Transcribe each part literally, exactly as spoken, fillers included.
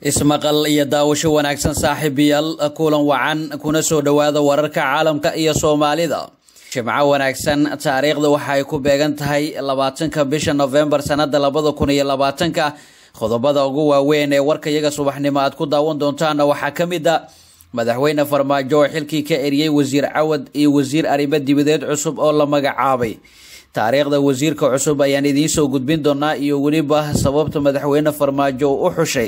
ismaqal iyo daawasho wanaagsan saaxiibayaal kulan wacan kuna soo dhawaada wararka caalamka iyo Soomaalida. Jimco wanaagsan taariikhda waxa ay ku beegan tahay labaatanka bisha November sanada labada kun iyo labaatanka. Qodobada ugu waaweyn ee warkayaga subaxnimo aad ku daawan doontaan waxa kamid ah madaxweyne Farmaajo xilkii ka eriyay wasiir Cawad iyo wasiir arrimo dibadeed cusub oo la magacaabay. taariikhda wasiirka cusub ayaan idiin soo gudbin doonaa iyo waliba sababta madaxweyne Farmaajo u xushay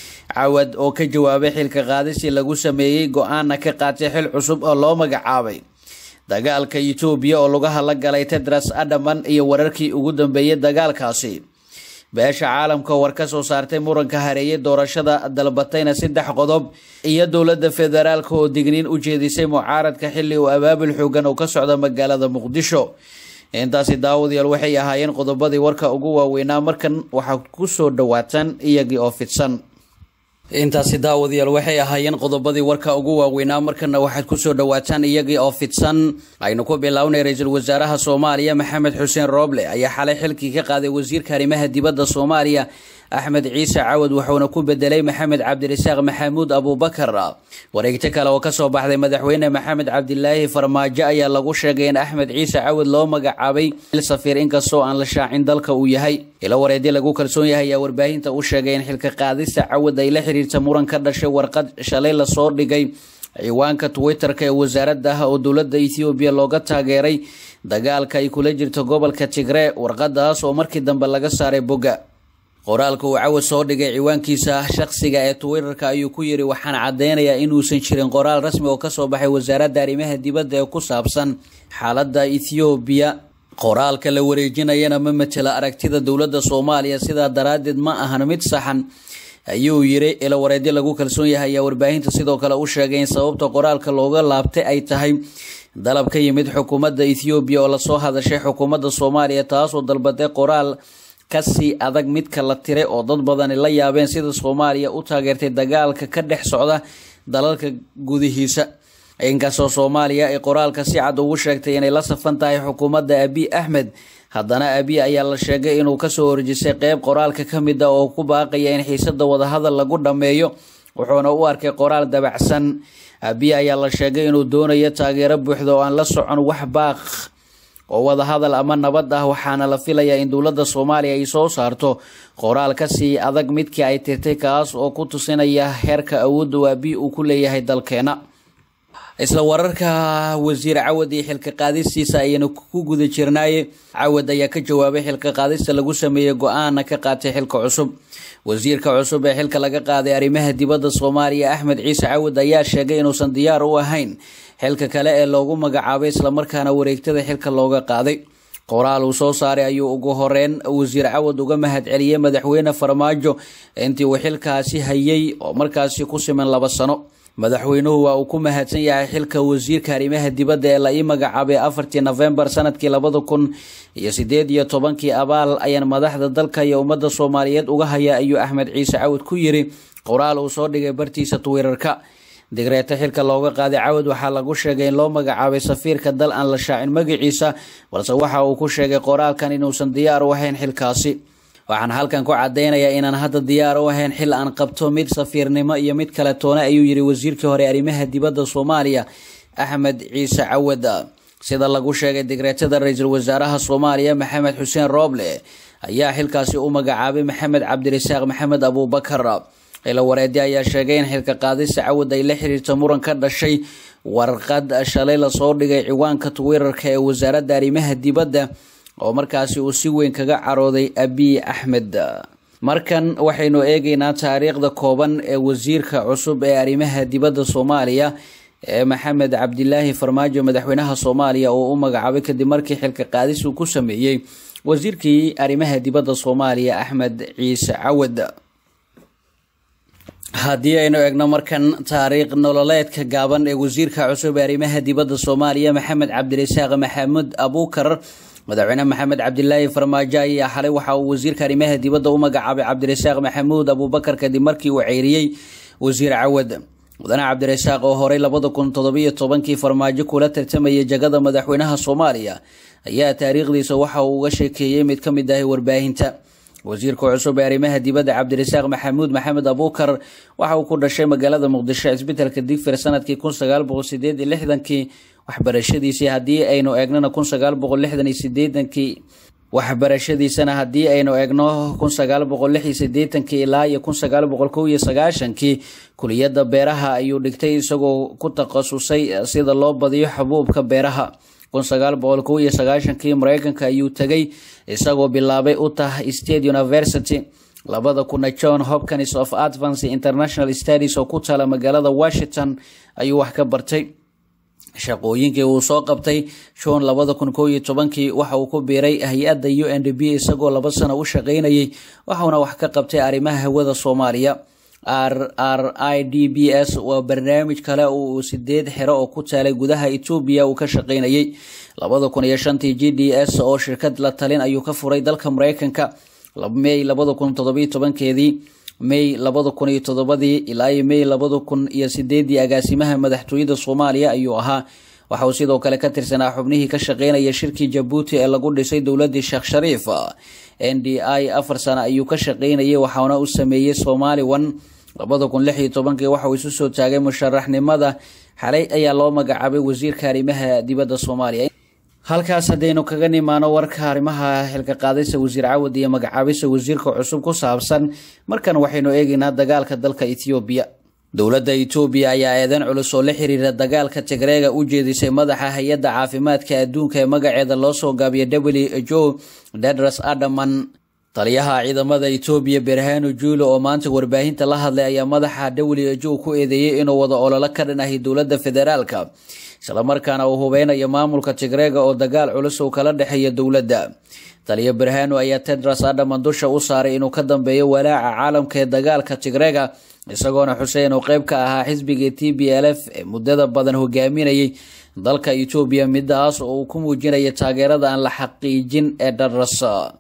Cawad oo ka jawaabay xilka qaadisi lagu sameeyay go'aan ka qaatay xil cusub oo loo magacaabay. dagaalka Itoobiya oo laga hadla galay Tedros Adhanom iyo wararkii ugu dambeeyay dagaalkaasi. beesha caalamka war ka soo saartay muranka hareeyay doorashada dalbatayna saddex qodob iyo dowladda federaalka oo digniin u jeedisay mucaaradka xilli uu abaabul xoogan oo ka socda magaalada Muqdisho. intaasi daawadayaal waxay ahaayeen qodobadii warka ugu waaweynaa markan waxa ku soo dhawaataan iyagii oo fidsan. intaasi daawadayaal waxay ahaayeen qodobadii warka ugu waaweynaa markana waxaad ku soo dhawaataan iyagii oo fidsan. aynu ku bilownay ra'iisul wasaaraha Soomaaliya Maxamed Xuseen Roble ayaa xalay xilkii ka qaaday wasiirka arrimaha dibadda Soomaaliya Axmed Ciise Cawad wuxuuna ku bedelay Maxamed Cabdirasaaq Maxamuud Abuubakar. wareegta kale oo ka soo baxday madaxweyne Maxamed Cabdilaahi Farmaajo ayaa lagu sheegay in Axmed Ciise Cawad loo magacaabay safiir inkastoo aan la shaacin dalka uu yahay. ila wareedii lagu kalsoon yahay ayaa warbaahinta u sheegay in xilka qaadista Cawad ay la xiriirta muran ka dhashay warqad shalay la soo dhigay ciwaanka Twitter-ka ee wasaaradda oo dowladda Itoobiya looga taageeray dagaalka ay kula jirto gobolka Tigray. warqadaas oo markii dambe laga saaray bogga qoraalka uu Cawad soo dhigay ciwaankiisa shakhsiga ee Twitter-ka ayuu ku yiri waxaan cadeynayaa inuusan jirin qoraal rasmi oo ka soo baxay wasaaradda arrimaha dibadda ee ku saabsan xaaladda Itoobiya. qoraalka la wareejinayana ma matala aragtida dowladda Soomaaliya sidaa daraadeed ma ahan mid saxan ayuu yiri. ila wareedii lagu kalsoon yahay ayaa warbaahinta sidoo kale u sheegay in sababta qoraalka looga laabtay ay tahay dalab ka yimid xukuumadda Itoobiya oo la soo hadashay xukuumadda Soomaaliya taas oo dalbaday qoraal kasi adag midka la tiray oo dad badan la yaabeen sida Soomaaliya u taageertay dagaalka ka dhex socda dalalka gudihiisa. inkastoo Soomaaliya ay qoraalka si cad ugu sheegtay inay la safan tahay xukuumadda Abiy Ahmed, haddana Abiy ayaa la sheegay inuu ka soo horjeestay qayb qoraalka ka mid ah oo ku baaqaya in xiisada wadahadal lagu dhameeyo wuxuuna u arkay qoraal dabacsan. Abiy ayaa la sheegay inuu doonayo taageero buuxda oo aan la socon wax baaq oo wadahadal ama nabad ah waxaana la filayaa in dowladda Soomaaliya ay soo saarto qoraal ka sii adag midkii ay tirtay kaas oo ku tusinaya heerka awoodda Abiy uu ku leeyahay dalkeena. isla wararka wasiir Cawad iyo xilka qaadistiisa ayayna ku guda jirnaaye. Cawad ayaa ka jawaabay xilka qaadista lagu sameeyay go'aan ka qaatay xilka cusub. wasiirka cusub ee xilka laga qaaday arrimaha dibadda Soomaaliya Axmed Ciise Cawad ayaa sheegay inuusan diyaar u ahayn xilka kale ee loogu magacaabay isla markaana wareegtada xilka looga qaaday. qoraal uu soo saaray ayuu ugu horeen wasiir Cawad uga mahad celiyay madaxweyne Farmaajo intii uu xilkaasi hayay oo markaasi ku siman laba sano. madaxweynuhu waa uu ku mahadsan yahay xilka wasiirka arrimaha dibadda ee la ii magacaabay afartii November sanadkii labada kun iyo sideed iyo tobankii. abaal ayaan madaxda dalka iyo ummadda Soomaaliyeed uga haya ayuu Axmed Ciise Cawad ku yiri qoraal uu soo dhigay bartiisa Twitter-ka. digreeta xilka looga qaaday Cawad waxaa lagu sheegay in loo magacaabay safiirka dal aan la shaacin magaciisa balse waxa uu ku sheegay qoraalkan inuusan diyaar u ahayn xilkaasi. waxaan halkan ku cadeynayaa inaan hadda diyaar u ahayn xil aan qabto mid safiirnimo iyo mid kale toona ayuu yiri wasiirkii hore arrimaha dibadda Soomaaliya Axmed Ciise Cawad. sida lagu sheegay digreetada ra'iisul wasaaraha Soomaaliya Maxamed Xuseen Roble ayaa xilkaasi u magacaabay Maxamed Cabdirasaaq Maxamuud Abuubakar. ila wareedii ayaa sheegay in xilka qaadista Cawad ay la xiriirto muran ka dhashay warqad shalay la soo dhigay ciwaanka Twitter-ka ee wasaaradda arrimaha dibadda oo markaasi uu si weyn kaga carooday Abiy Ahmed. markan waxaynu eegaynaa taariikhda kooban ee wasiirka cusub ee arrimaha dibadda Soomaaliya ee Maxamed Cabdilaahi Farmaajo madaxweynaha Soomaaliya oo u magacaabay kadib markii xilka qaadis uu ku sameeyay wasiirkii arrimaha dibadda Soomaaliya Axmed Ciise Cawad. haddii aynu eegno markan taariikh nololeedka gaaban ee wasiirka cusub ee arrimaha dibadda Soomaaliya Maxamed Cabdirasaaq Maxamuud Abuubakar, madaxweyne Maxamed Cabdilaahi Farmaajo ayaa xalay waxa uu wasiirka arrimaha dibadda u magacaabay Cabdirasaaq Maxamuud Abuubakar kadib markii uu ceyriyay wasiir Cawad. mudane Cabdirasaaq oo horey labada kun toddoba iyo tobankii Farmaajo kula tartamayay jagada madaxweynaha Soomaaliya ayaa taariikhdiisa waxa uu uga sheekeeyay mid ka mid ah warbaahinta. wasiirka cusub ee arrimaha dibadda cabdirasaaq maxamuud maxamed abuukar waxa uu ku dhashay magaalada muqdisho isbitaalka digfir sanadkii kun sagaal boqol sideed iyo lixdankii waxbarashadiisii haddii aynu eegnana kun sagaal boqol lixdan iyo sideedankii waxbarashadiisana haddii aynu eegno kun sagaal boqol lix iyo siddeetankii ilaa iyo kun sagaal boqol kow iyo sagaashankii kuliyadda beeraha ayuu dhigtay isagoo ku takhasusay sida loo badiyo xabuubka beeraha. kun sagaal boqol kow iyo sagaashankii Mareykanka ayuu tagay isagoo bilaabay Utah State University. labada kun John Hopkins of Advanced International Studies oo ku taala magaalada Washington ayuu wax ka bartay. shaqooyinkii uu soo qabtay John labada kun kow iyo tobankii waxa uu ku biiray hay'adda U N D P isagoo laba sano u shaqeynayay waxaana wax ka qabtay arrimaha hawada Soomaaliya. R R I D B S waa barnaamij kale oo sideed xero oo ku taalay gudaha Itoobiya uu ka shaqeynayay. labada kun iyo shantii G D S oo shirkad la talin ayuu ka furay dalka Mareykanka. May labada kun toddoba iyo tobankeedii May labada kun iyo toddobadii ilaa May labada kun iyo sideedii agaasimaha madaxtooyada Soomaaliya ayuu ahaa. waxa uu sidoo kale ka tirsanaa xubnihii ka shaqeynaya shirkii Djibouti ee lagu dhisay dowladii Sheekh Shariif. N D I afar sano ayuu ka shaqeynayay waxaana uu sameeyay Somali One. labada kun lix iyo tobankii waxa uu isu soo taagay musharaxnimada xalay ayaa loo magacaabay wasiirka arrimaha dibadda Soomaaliya. halkaas hadaynu kaga nimaano warka arrimaha xilka qaadaysa wasiir Caawad iyo magacaabisa wasiirka cusub ku saabsan markan waxaynu eegaynaa dagaalka dalka Itoobiya. dowladda Itoobiya ayaa eedan culus oo la xiriira dagaalka Tigreega u jeedisay madaxa hay'adda caafimaadka adduunka ee magaceeda loo soo gaabiyay W H O Tedros Adhanom. taliyaha ciidamada Itoobiya Birhanu Jula oo maanta warbaahinta la hadlay ayaa madaxa W H O ku eedeeyay inuu wada olole ka dhanahay dowladda federaalka isla markaana uu hubeynayo maamulka Tigreega oo dagaal culus oo kala dhaxeeya dowladda. taliya Birhanu ayaa Tedros Adhanom dusha u saaray inuu ka dambeeyo walaaca caalamka ee dagaalka Tigreega isagoona Xuseen oo qayb ka ahaa xisbiga T B L F ee muddada badan hogaaminayay dalka Itoobiya midaas oo uu ku muujinaya taageerada aan la xaqiijin ee Tedros.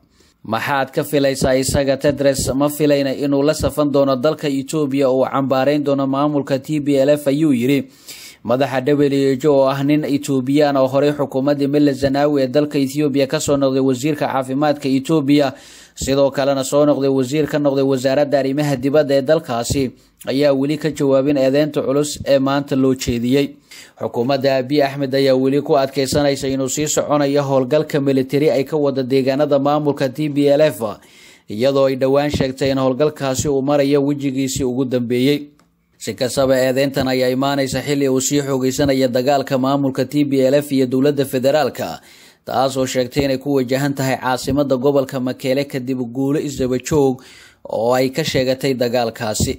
maxaad ka filaysaa isaga Tedros ma filayna inuu la safan doono dalka Itoobiya oo cambaareyn doono maamulka T B L F ayuu yiri madaxa W H O oo ah nin Itoobiyaan oo horey xukuumadda Meles Zenawi ee dalka Itoobiya ka soo noqday wasiirka caafimaadka Itoobiya sidoo kalena soo noqday wasiir ka noqday wasaaradda arrimaha dibadda ee dalkaasi ayaa weli ka jawaabin eedeynta culus ee maanta loo jeediyay. xukuumadda Abiy Ahmed ayaa weli ku adkeysanaysa inuu sii soconayo howlgalka military ay ka wada deegaanada maamulka T B L F iyadoo ay dhawaan sheegtay in howlgalkaasi uu marayo wajigiisii ugu dambeeyay. si kastaba eedeyntan ayaa imaanaysa xilli uu sii xoogeysanaya dagaalka maamulka T B L F iyo dowladda federaalka taas oo sheegtay inay ku wajahan tahay caasimada gobolka Makele kadib guulo isdaba joog oo ay ka sheegatay dagaalkaasi.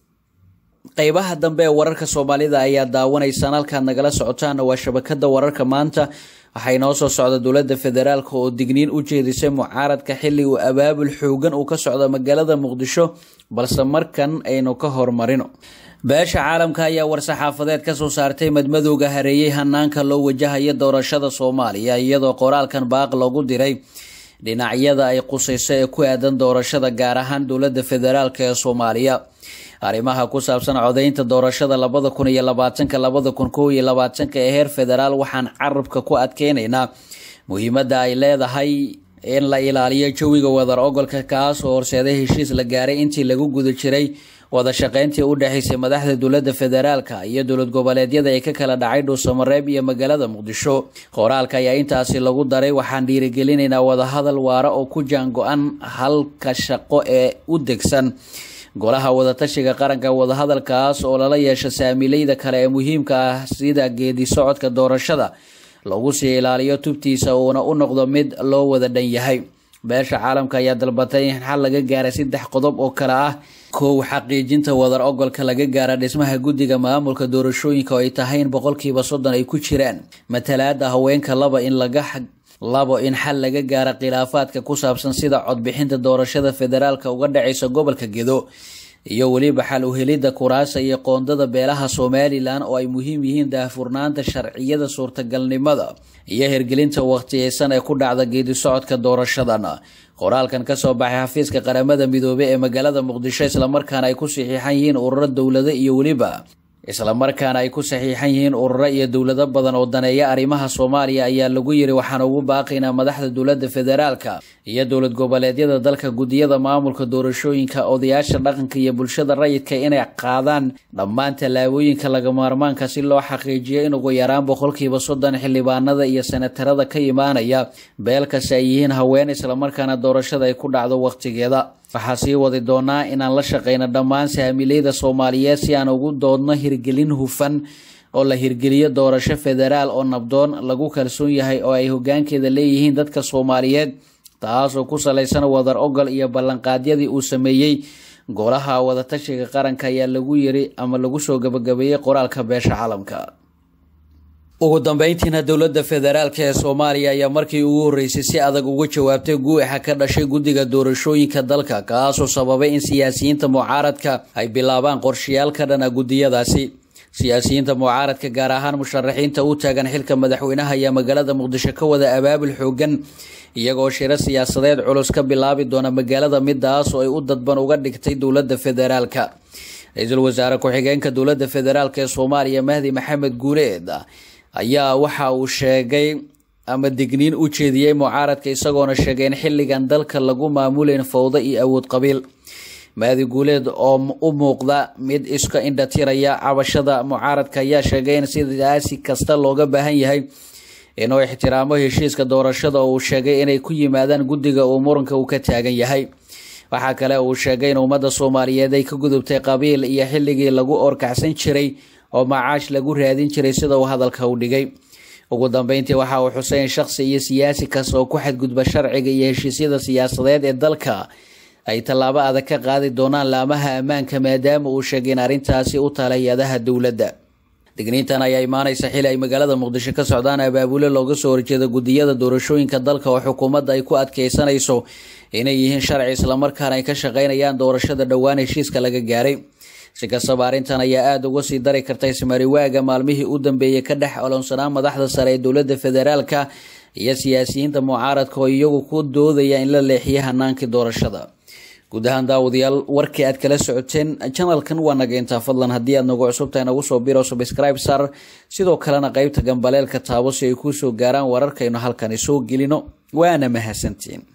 qaybaha dambe ee wararka Soomaalida ayaa daawanaysan halkaan nagala socotaan waa shabakada wararka maanta. waxay noo soo socda dowladda federaalka oo digniin u jeedisay mucaaradka xilli uu abaabul xoogan uu ka socdo magaalada Muqdisho balse markan aynu ka hormarino. beesha caalamka ayaa war-saxaafadeed ka soo saartay madmadowga hareeyay hanaanka loo wajahayo doorashada Soomaaliya iyadoo qoraalkan baaq lagu diray dhinacyada ay qusayso ee ku aadan doorashada gaar ahaan dowladda federaalka ee Soomaaliya. arrimaha ku saabsan codeynta doorashada labada kun iyo labaatanka labada kun kow iyo labaatanka ee heer federaal waxaan carabka ku adkeynaynaa muhiimadda ay leedahay in la ilaaliyo jawiga wadar ogolka kaas oo horseeday heshiis la gaaray intii lagu guda jiray wada shaqeyntii u dhaxaysay madaxda dowladda federaalka iyo dowlad goboleedyada ee ka kala dhacay Dhuusamareeb iyo magaalada Muqdisho. qoraalka ayaa intaasi lagu daray waxaan dhiirigelinaynaa wada hadal waara oo ku jaango'an halka shaqo ee u degsan golaha wada tashiga qaranka. wada hadalkaas oo lala yeesho saamiilayda kale ee muhiimka ah sida geedi socodka doorashada lagu sii ilaaliyo tubtiisa uuna u noqdo mid loo wada dhan yahay. beesha caalamka ayaa dalbatay in xal laga gaaray saddex qodob oo kala ah: kow, xaqiijinta wadar ogolka laga gaara dhismaha guddiga maamulka doorashooyinka oo ay tahay in boqolkiiba soddon ay ku jiraan matalaada haweenka. laba in laga labo in xal laga gaara khilaafaadka ku saabsan sida codbixinta doorashada federaalka uga dhacaysa gobolka Gedo iyo waliba xal u helida kuraasta iyo qoondada beelaha Somaliland oo ay muhiim yihiin daahfurnaanta sharciyada suurtagalnimada iyo hirgelinta waqtiyeysan ee ku dhacda geedi socodka doorashadana. qoraalkan ka soo baxay xafiiska qaramada midoobay ee magaalada Muqdisho isla markaana ay ku saxiixan yihiin ururada dowladda iyo waliba isla markaana ay ku saxiixan yihiin ururo iyo dowlado badan oo daneeya arrimaha Soomaaliya ayaa lagu yiri waxaan ugu baaqaynaa madaxda dowladda federaalka iyo dowlad goboleedyada dalka gudiyada maamulka doorashooyinka odayaasha dhaqanka iyo bulshada rayidka inay qaadaan dhammaan tallaabooyinka laga maarmaanka si loo xaqiijiyo in ugu yaraan boqolkiiba soddon xildhibaanada iyo senatarada ka imaanaya beelkaas ay yihiin haween isla markaana doorashada ay ku dhacdo waqtigeeda. waxaa sii wadi doonaa inaan la shaqeyno dhammaan saamiilayda Soomaaliyeed si aan ugu doodno hirgelin hufan oo la hirgeliyo doorasho federaal oo nabdoon lagu kalsoon yahay oo ay hoggaankeeda leeyihiin dadka Soomaaliyeed taas oo ku saleysan wadar ogol iyo ballanqaadyadii uu sameeyay golaha wada tashiga qaranka ayaa lagu yiri ama lagu soo gabagabeeyay qoraalka beesha caalamka. ugu dambeyntiina dowladda federaalka ee Soomaaliya ayaa markii ugu horeysay si adag uga jawaabtay guuxa ka dhashay guddiga doorashooyinka dalka kaas oo sababay in siyaasiyiinta mucaaradka ay bilaabaan qorshayaal ka dhan ah gudiyadaasi. siyaasiyiinta mucaaradka gaar ahaan musharaxiinta u taagan xilka madaxweynaha ayaa magaalada Muqdisho ka wada abaabul xoogan iyagoo shir siyaasadeed culus ka bilaabi doona magaalada midaas oo ay u dadban uga dhigtay dowladda federaalka. ra'iisul wasaare ku-xigeenka dowladda federaalka ee Soomaaliya Mahdi Maxamed Guuleed ayaa waxa uu sheegay ama digniin u jeediyay mucaaradka isagoona sheegay in xilligan dalka lagu maamuleyn fawda iyo awood qabiil. Mahdi Guuleed oo u muuqda mid iska indhatiraya cabashada mucaaradka ayaa sheegay in sidaasi kasta looga baahan yahay inuu ixtiraamo heshiiska doorashada oo uu sheegay inay ku yimaadaan guddiga uu muranka uu ka taagan yahay. waxaa kale uu sheegay in ummadda Soomaaliyeed ay ka gudubtay qabiil iyo xilligii lagu orkacsan jiray oo macaash lagu raadin jiray sida uu hadalka u dhigay. ugu dambeyntii waxa uu xusay in shakhsi iyo siyaasi kasta oo ku xadgudba sharciga iyo heshiisyada siyaasadeed ee dalka ay tallaabo adag ka qaadi doonaan laamaha ammaanka maadaama uu sheegay in arrintaasi u taalayadaha dowladda. digniintan ayaa imaanaysa xilli ay magaalada Muqdisho ka socdaan abaabule looga soo horjeeda gudiyada doorashooyinka dalka oo xukuumadda ay ku adkeysanayso inay yihiin sharci isla markaana ay ka shaqeynayaan doorashada dhowaan heshiiska laga gaaray. si kastaba arrintan ayaa aad uga sii dari kartay ismariwaaga maalmihii u dambeeyay ka dhex olonsanaa madaxda sare ee dowladda federaalka iyo siyaasiyiinta mucaaradka oo iyagu ku doodaya in la leexiyo hanaankii doorashada. guud ahaan daawadayaal warkii aad kala socoteen channelkan waa naga intaa fadlan haddii aad nagu cusub tahay nagu soo biro subscribe sar sidoo kalena qaybta gambaleelka taabo si ay ku soo gaaraan wararkaynu halkan soo gelino waana mahadsantiin.